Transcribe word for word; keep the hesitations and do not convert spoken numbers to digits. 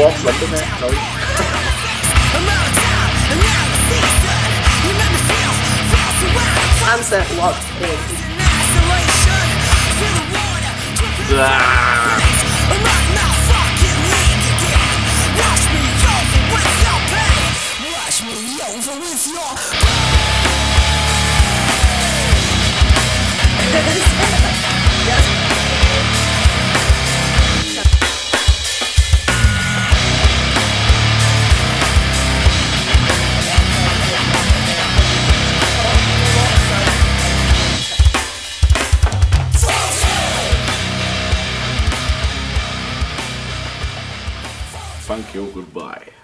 walk London there, sorry. Answer what is. Ah. Thank you, goodbye.